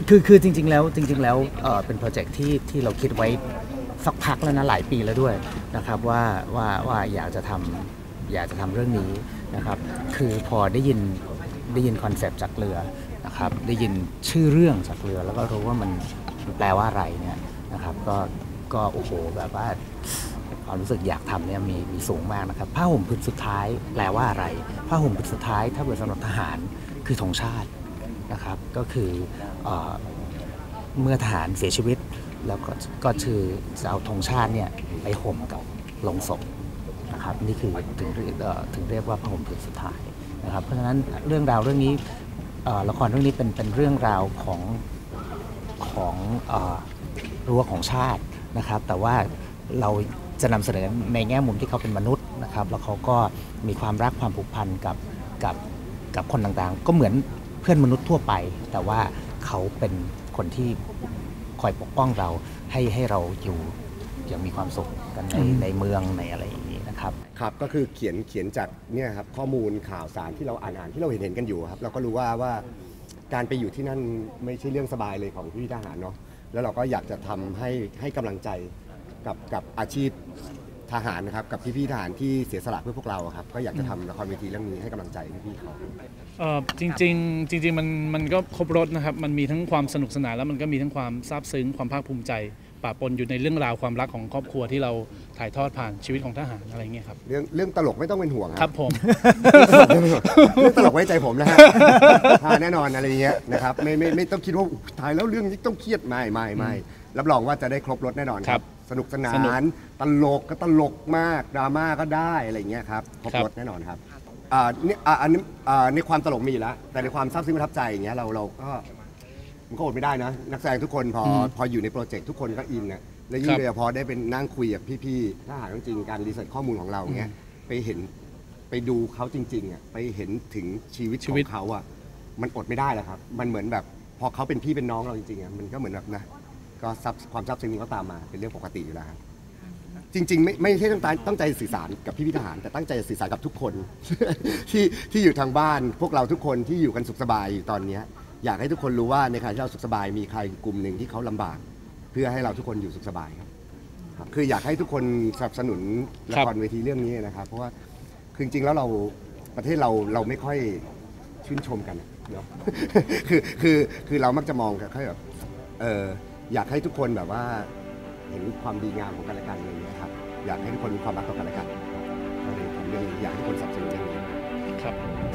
คือจริงๆแล้วเป็นโปรเจกต์ที่เราคิดไว้สักพักแล้วนะหลายปีแล้วด้วยนะครับว่าอยากจะทำเรื่องนี้นะครับคือพอได้ยินคอนเซปต์จากเรือนะครับได้ยินชื่อเรื่องจากเรือแล้วก็รู้ว่ามันแปลว่าอะไรเนี่ยนะครับก็โอ้โหแบบว่าความรู้สึกอยากทำเนี่ยมีสูงมากนะครับผ้าห่มผืนสุดท้ายแปลว่าอะไรผ้าห่มผืนสุดท้ายถ้าเกิดสำหรับทหารคือธงชาตินะครับก็คือเมื่อทหารเสียชีวิตแล้วก็คือจะเอาธงชาติเนี่ยไปห่มกับลงศพนะครับนี่คือถึงเรียกว่าผ้าห่มผืนสุดท้ายนะครับเพราะฉะนั้นเรื่องราวเรื่องนี้ละครเรื่องนี้เป็นเรื่องราวของรั้วของชาตินะครับแต่ว่าเราจะนำเสนอในแง่มุมที่เขาเป็นมนุษย์นะครับแล้วเขาก็มีความรักความผูกพันกับคนต่างๆก็เหมือนเพื่อนมนุษย์ทั่วไปแต่ว่าเขาเป็นคนที่คอยปกป้องเราให้เราอยู่อย่างมีความสุขกันในเมืองในอะไรอย่างนี้นะครับครับก็คือเขียนจากเนี่ยครับข้อมูลข่าวสารที่เราอ่านที่เราเห็นกันอยู่ครับเราก็รู้ว่าการไปอยู่ที่นั่นไม่ใช่เรื่องสบายเลยของพี่ทหารเนาะแล้วเราก็อยากจะทำให้กำลังใจกับอาชีพทหารนะครับกับพี่ทหารที่เสียสละเพื่อพวกเราครับก็อยากจะทำละครเวทีเรื่องนี้ให้กำลังใจพี่เขาจริงมันก็ครบรสนะครับมันมีทั้งความสนุกสนานแล้วมันก็มีทั้งความซาบซึ้งความภาคภูมิใจปะปนอยู่ในเรื่องราวความรักของครอบครัวที่เราถ่ายทอดผ่านชีวิตของทหารอะไรเงี้ยครับเรื่องตลกไม่ต้องเป็นห่วงครับผมเรื่องตลกไว้ใจผมนะฮะแน่นอนอะไรเงี้ยนะครับไม่ต้องคิดว่าถ่ายแล้วเรื่องนี้ต้องเครียดไม่รับรองว่าจะได้ครบรสแน่นอนครับสนุกสนานตลกก็ตลกมากดราม่าก็ได้อะไรเงี้ยครับครบรสแน่นอนครับในความตลกมีแล้วแต่ในความซาบซึ้งประทับใจอย่างเงี้ยเราก็มันก็อดไม่ได้นะนักแสดงทุกคนพออยู่ในโปรเจกต์ทุกคนก็อินนะและยิ่งโดยเฉพาะได้เป็นนั่งคุยกับพี่ๆถ้าหากจริงการรีเสิร์ชข้อมูลของเราเงี้ยไปดูเขาจริงๆอ่ะไปเห็นถึงชีวิตของเขาอ่ะมันอดไม่ได้แล้วครับมันเหมือนแบบพอเขาเป็นพี่เป็นน้องเราจริงๆอ่ะมันก็เหมือนแบบนะก็ความซาบซึ้งนี้ก็ตามมาเป็นเรื่องปกติอยู่แล้วครับจริงๆไม่ใช่ตั้งใจสื่อสารกับพี่ทหารแต่ตั้งใจสื่อสารกับทุกคน ที่อยู่ทางบ้านพวกเราทุกคนที่อยู่กันสุขสบายอยู่ตอนนี้อยากให้ทุกคนรู้ว่าในขณะที่เราสุขสบายมีใครกลุ่มหนึ่งที่เขาลำบากเพื่อให้เราทุกคนอยู่สุขสบายครับคืออยากให้ทุกคนสนับสนุนละครเวทีเรื่องนี้นะครับเพราะว่าคือจริงๆแล้วเราประเทศเราไม่ค่อยชื่นชมกันเนาะ คือเรามักจะมองแค่แบบอยากให้ทุกคนแบบว่าเห็นความดีงามของกันและกันอะไรอย่างเงี้ยครับอยากให้ทุกคนมีความรักต่อกันและกันก็เลยผมยังอยากให้ทุกคนสนับสนุนเรื่องนี้ครับ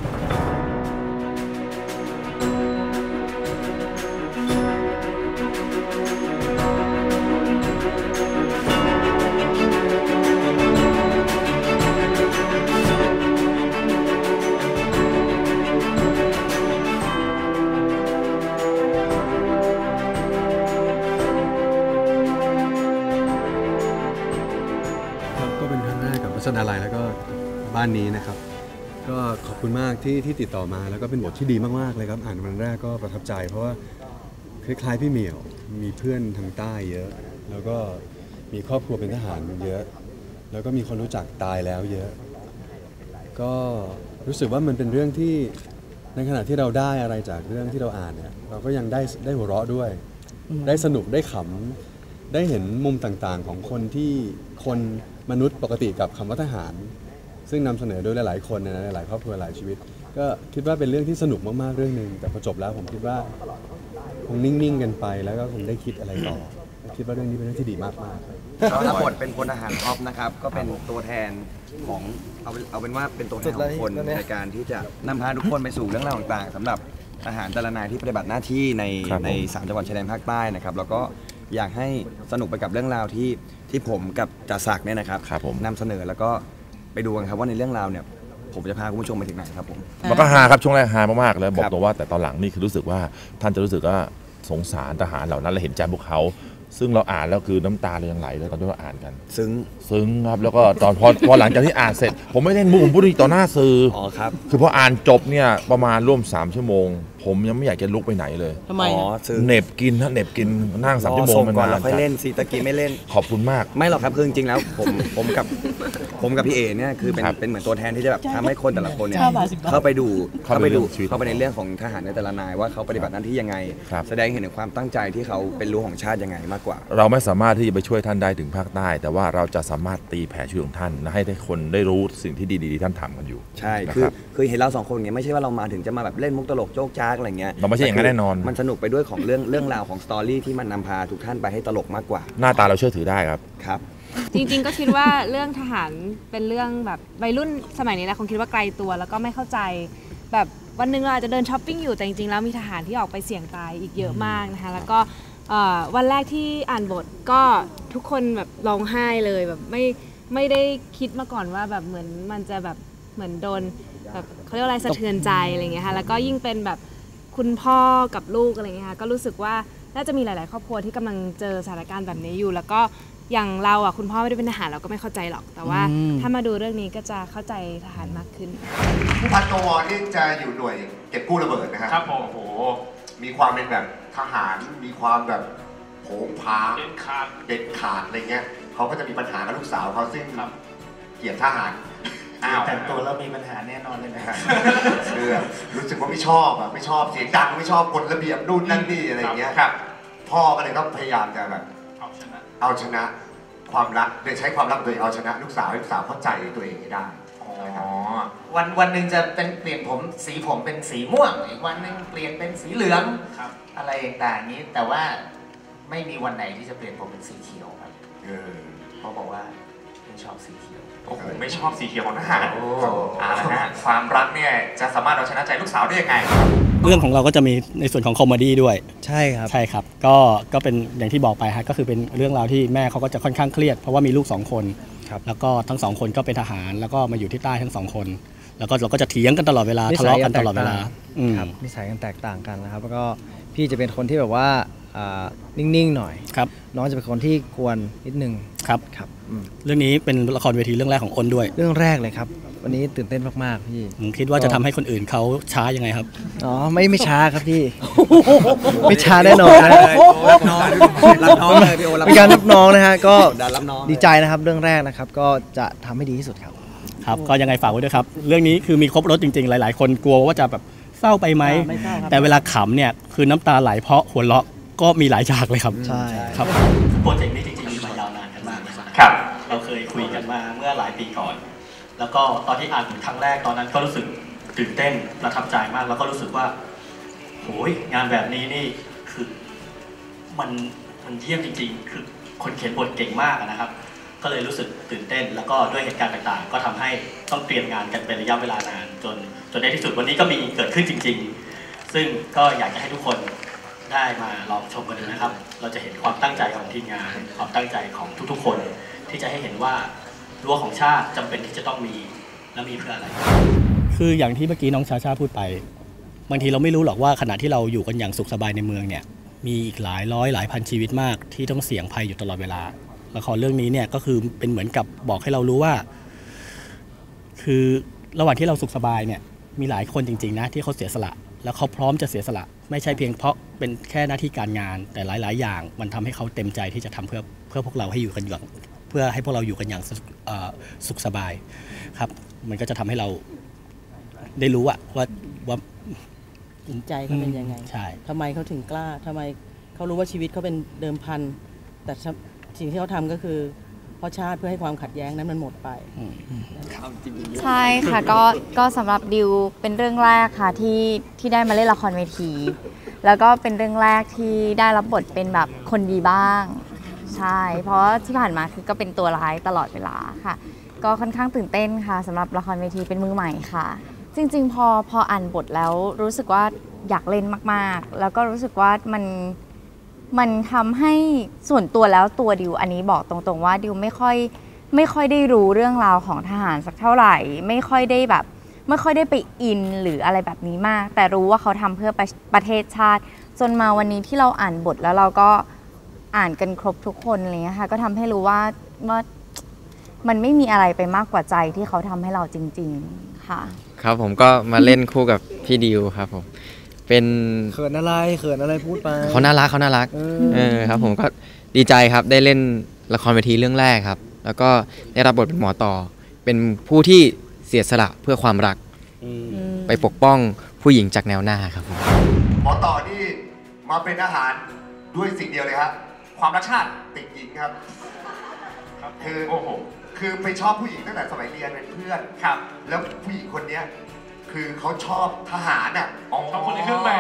สนาลัยแล้วก็บ้านนี้นะครับก็ขอบคุณมากที่ติดต่อมาแล้วก็เป็นบทที่ดีมากๆเลยครับอ่านวันแรกก็ประทับใจเพราะว่าคล้ายๆพี่เหมียวมีเพื่อนทางใต้เยอะแล้วก็มีครอบครัวเป็นทหารเยอะแล้วก็มีคนรู้จักตายแล้วเยอะก็รู้สึกว่ามันเป็นเรื่องที่ในขณะที่เราได้อะไรจากเรื่องที่เราอ่านเนี่ยเราก็ยังได้หัวเราะด้วยได้สนุกได้ขำได้เห็นมุมต่างๆของคนที่คนมนุษย์ปกติกับคำว่าทหารซึ่งนำเสนอโดยหลายๆคนนะหลายครอบครัวหลายชีวิตก็คิดว่าเป็นเรื่องที่สนุกมากๆเรื่องนึงแต่พอจบแล้วผมคิดว่าคงนิ่งๆกันไปแล้วก็คงได้คิดอะไรต่อคิดว่าเรื่องนี้เป็นเรื่องที่ดีมากๆก็รับบทเป็นพลทหารท็อปนะครับก็เป็นตัวแทนของเอาเป็นว่าเป็นตัวแทนของคนในการที่จะนำพาทุกคนไปสู่เรื่องราวต่างๆสำหรับทหารแต่ละนายที่ปฏิบัติหน้าที่ใน3จังหวัดชายแดนภาคใต้นะครับแล้วก็อยากให้สนุกไปกับเรื่องราวที่ผมกับจ่าศักดิ์เนี่ยนะครับนำเสนอแล้วก็ไปดูกันครับว่าในเรื่องราวเนี่ยผมจะพาคุณผู้ชมไปถึงไหนครับผมมันก็ฮาครับช่วงแรกฮามากๆแล้วบอกตัวว่าแต่ตอนหลังนี่คือรู้สึกว่าท่านจะรู้สึกว่าสงสารทหารเหล่านั้นและเห็นใจพวกเขาซึ่งเราอ่านแล้วคือน้ำตาเรายังไหลเลยตอนที่เราอ่านกันซึ้งครับแล้วก็ตอนพอหลังจากที่อ่านเสร็จผมไม่ได้มุกผมพูดต่อหน้าสื่อครับคือพออ่านจบเนี่ยประมาณร่วม3 ชั่วโมงพผมยังไม่อยากจะลุกไปไหนเลยทำไมอ๋อฮะซึ่งเหน็บกินถ้าเหน็บกินนั่ง3 ชั่วโมงส่งมันก่อนนาแล้วนค่อยจัดเล่นสิตะกี้ไม่เล่นขอบคุณมากไม่หรอกครับคือจริงๆแล้วผมกับพี่เอเนี่ยคือเป็นเหมือนตัวแทนที่จะแบบทำให้คนแต่ละคนเนี่ย 9 บาท 10 บาทเข้าไปดูเข้าไปดูชีวิตเข้าไปในเรื่องของทหารในแต่ละนายว่าเขาปฏิบัติหน้าที่ยังไงครับแสดงเห็นถึงความตั้งใจที่เขาเป็นรั้วของชาติยังไงมากกว่าเราไม่สามารถที่จะไปช่วยท่านได้ถึงภาคใต้ แต่ว่าเราจะสามารถตีแผ่ชีวิตของท่านและให้คนได้รู้สิ่งที่ดีๆที่ท่านทำกันอยู่ใช่นะคือรับคือเห็นเราสองคนเนี่ยไม่ใช่ว่าเรามาถึงจะมาแบบเล่นมุกตลกโจ๊กจ๊ากอะไรเงี้ยเราไม่ใช่อย่างนั้นแน่นอนมันสนุกไปด้วยของเรื่องราวของสตอรี่ที่มันนำพาทุกท่านไปให้ตลกมากกว่าหน้าตาเราเชื่อถือได้ครับครับจริงๆก็คิดว่าเรื่องทหารเป็นเรื่องแบบวัยรุ่นสมัยนี้นะคงคิดว่าไกลตัวแล้วก็ไม่เข้าใจแบบวันหนึ่งเราอาจจะเดินช้อปปิ้งอยู่แต่จริงๆแล้วมีทหารที่ออกไปเสี่ยงตายอีกเยอะมากนะคะแล้วก็วันแรกที่อ่านบทก็ทุกคนแบบร้องไห้เลยแบบไม่ได้คิดมาก่อนว่าแบบเหมือนมันจะแบบเหมือนโดนแบบเขาเรียกว่าอะไรสะเทือนใจอะไรเงี้ยค่ะแล้วก็ยิ่งเป็นแบบคุณพ่อกับลูกอะไรเงี้ยค่ะก็รู้สึกว่าน่าจะมีหลายๆครอบครัวที่กำลังเจอสถานการณ์แบบนี้อยู่แล้วก็อย่างเราอ่ะคุณพ่อไม่ได้เป็นทหารเราก็ไม่เข้าใจหรอกแต่ว่าถ้ามาดูเรื่องนี้ก็จะเข้าใจทหารมากขึ้นผู้พันกวนี่จะอยู่หน่วยเก็บกู้ระเบิดนะครับครับผมโอ้โหมีความเป็นแบบทหารมีความแบบโผงผางเด็ดขาดเด็ดขาดอะไรเงี้ยเขาก็จะมีปัญหากับลูกสาวเขาซึ่งครับเกลียดทหารอ้าวแต่งตัวแล้วมีปัญหาแน่นอนเลยนะคือแบบรู้สึกว่าไม่ชอบอะไม่ชอบเสียงดังไม่ชอบกฎระเบียบนู่นนั่นนี่อะไรเงี้ยครับพ่อก็เลยต้องพยายามจะแบบเอาชนะเอาชนะความรักโดยใช้ความรักโดยเอาชนะลูกสาวให้ลูกสาวเข้าใจตัวเองให้ได้อ๋อวันหนึ่งจะเป็นเปลี่ยนผมสีผมเป็นสีม่วงอีกวันหนึ่งเปลี่ยนเป็นสีเหลืองครับ อะไรต่างๆนี้แต่ว่าไม่มีวันไหนที่จะเปลี่ยนผมเป็นสีเขียวครับเพราะบอกว่าไม่ชอบสีเขียวโอ้โหไม่ชอบสีเขียวของทหารโอ้เอาละฮะความรักเนี่ยจะสามารถเอาชนะใจลูกสาวได้ยังไงเรื่องของเราก็จะมีในส่วนของคอมเมดี้ด้วยใช่ครับใช่ครับก็เป็นอย่างที่บอกไปฮะก็คือเป็นเรื่องราวที่แม่เขาก็จะค่อนข้างเครียดเพราะว่ามีลูก2 คนครับแล้วก็ทั้ง2 คนก็เป็นทหารแล้วก็มาอยู่ที่ใต้ทั้ง2 คน แล้วก็เราก็จะเถียงกันตลอดเวลานิสัยทะเลาะกันตลอดเวลาแตกต่าง ครับนิสัยกันแตกต่างกันนะครับ แล้วก็พี่จะเป็นคนที่แบบว่านิ่งๆหน่อยครับน้องจะเป็นคนที่กวนนิดนึงครับครับเรื่องนี้เป็นละครเวทีเรื่องแรกของอ้นด้วยเรื่องแรกเลยครับ วันนี้ตื่นเต้นมากๆพี่คิดว่าจะทำให้คนอื่นเขาช้ายังไงครับอ๋อไม่ช้าครับพี่ ไม่ช้าแน่นอนนะรับน้องเลยพี่โอรับเป็นการรับน้องนะฮะก็ดันรับน้องดีใจนะครับเรื่องแรกนะครับก็จะทำให้ดีที่สุดครับครับก็ยังไงฝากไว้ด้วยครับเรื่องนี้คือมีครบรถจริงๆหลายๆ คนกลัวว่าจะแบบเศร้าไปไหมไม่เศร้าครับแต่เวลาขำเนี่ยคือน้ำตาไหลเพราะหัวเราะก็มีหลายฉากเลยครับใช่ครับโปรเจกต์นี้จริงๆมีมายาวนานกันมากนะครับครับเราเคยคุยกันมาเมื่อหลายปีก่อน แล้วก็ตอนที่อ่านบทครั้งแรกตอนนั้นก็รู้สึกตื่นเต้นประทับใจมาก แล้วก็รู้สึกว่าโหยงานแบบนี้นี่คือมันเยี่ยมจริงๆ คือคนเขียนบทเก่งมากนะครับ ก็เลยรู้สึกตื่นเต้น แล้วก็ด้วยเหตุการณ์ต่างๆ ก็ทำให้ต้องเตรียมงานกันเป็นระยะเวลานานจนในที่สุดวันนี้ก็มีเกิดขึ้นจริง ๆ ซึ่งก็อยากจะให้ทุกคนได้มาลองชมกันดูนะครับ เราจะเห็นความตั้งใจของทีมงาน ความตั้งใจของทุกๆ คน ที่จะให้เห็นว่ารั้วของชาติจำเป็นที่จะต้องมีและมีเพื่ออะไรคืออย่างที่เมื่อกี้น้องชาชาพูดไปบางทีเราไม่รู้หรอกว่าขณะที่เราอยู่กันอย่างสุขสบายในเมืองเนี่ยมีอีกหลายร้อยหลายพันชีวิตมากที่ต้องเสี่ยงภัยอยู่ตลอดเวลาละครเรื่องนี้เนี่ยก็คือเป็นเหมือนกับบอกให้เรารู้ว่า คือระหว่างที่เราสุขสบายเนี่ยมีหลายคนจริงๆนะที่เขาเสียสละแล้วเขาพร้อมจะเสียสละไม่ใช่เพียงเพราะเป็นแค่หน้าที่การงานแต่หลายๆอย่างมันทำให้เขาเต็มใจที่จะทำเพื่อพวกเราให้อยู่กันอย่างเพื่อให้พวกเราอยู่กันอย่างสุขสบายครับมันก็จะทำให้เราได้รู้ว่าจิตใจเขาเป็นยังไงใช่ทำไมเขาถึงกล้าทำไมเขารู้ว่าชีวิตเขาเป็นเดิมพันแต่สิ่งที่เขาทำก็คือเพราะชาติเพื่อให้ความขัดแย้งนั้นมันหมดไปใช่ค่ะก็สำหรับดิวเป็นเรื่องแรกค่ะที่ได้มาเล่นละครเวที แล้วก็เป็นเรื่องแรกที่ได้รับบทเป็นแบบคนดีบ้างใช่เพราะที่ผ่านมาคือก็เป็นตัวร้ายตลอดเวลาค่ะก็ค่อนข้างตื่นเต้นค่ะสำหรับละครเวทีเป็นมือใหม่ค่ะจริงๆพออ่านบทแล้วรู้สึกว่าอยากเล่นมากๆแล้วก็รู้สึกว่ามันทำให้ส่วนตัวแล้วตัวดิวอันนี้บอกตรงๆว่าดิวไม่ค่อยได้รู้เรื่องราวของทหารสักเท่าไหร่ไม่ค่อยได้ไปอินหรืออะไรแบบนี้มากแต่รู้ว่าเขาทำเพื่อประเทศชาติจนมาวันนี้ที่เราอ่านบทแล้วเราก็อ่านกันครบทุกคนอะไรเงี้ยค่ะก็ทำให้รู้ว่ามันไม่มีอะไรไปมากกว่าใจที่เขาทำให้เราจริงๆค่ะครับผมก็มาเล่นคู่กับพี่ดิวครับผมเป็นเขินอะไรพูดไปเขาน่ารักครับผมก็ดีใจครับได้เล่นละครเวทีเรื่องแรกครับแล้วก็ได้รับบทเป็นหมอต่อเป็นผู้ที่เสียสละเพื่อความรักไปปกป้องผู้หญิงจากแนวหน้าครับผมหมอต่อนี่มาเป็นอาหารด้วยสิ่งเดียวเลยครับความรักชาติติดหญิงครับคือโอ้โหคือไปชอบผู้หญิงตั้งแต่สมัยเรียนเป็นเพื่อนครับแล้วผู้หญิงคนเนี้ยคือเขาชอบทหารอ่ะชอบคนในเครื่องแบบ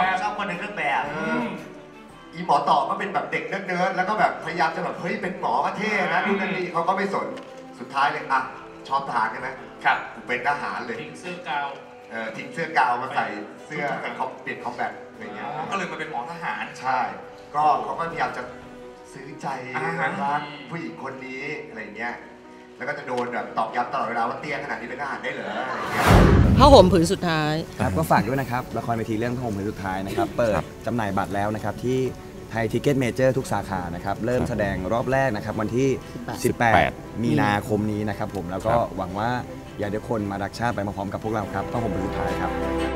อีหมอต่อก็เป็นแบบเด็กเนิร์ดๆแล้วก็แบบพยายามจะแบบเฮ้ยเป็นหมอก็เท่นะนู่นนั่นนี่เขาก็ไม่สนสุดท้ายเลยอ่ะชอบทหารใช่ไหมครับเป็นทหารเลยทิ้งเสื้อกาวทิ้งเสื้อกาวมาใส่เสื้อเขาเปลี่ยนคอมแบทอะไรเงี้ยก็เลยมาเป็นหมอทหารใช่ก็เขาก็พยายามจะซื้อใจรักผู้หญิงคนนี้อะไรเงี้ยแล้วก็จะโดนแบบตอกย้ำตลอดเวลาว่าเตี้ยขนาดนี้เป็นทหารได้เหรออะไรเงี้ยผ้าห่มผืนสุดท้ายครับก็ฝากด้วยนะครับละครเวทีเรื่องผ้าห่มผืนสุดท้ายนะครับเปิดจำหน่ายบัตรแล้วนะครับที่ไทยทิกเก็ตเมเจอร์ทุกสาขานะครับเริ่มแสดงรอบแรกนะครับวันที่ 18 มีนาคมนี้นะครับผมแล้วก็หวังว่าอยากให้ทุกคนมารักชาติไปพร้อมกับพวกเราครับผ้าห่มผืนสุดท้ายครับ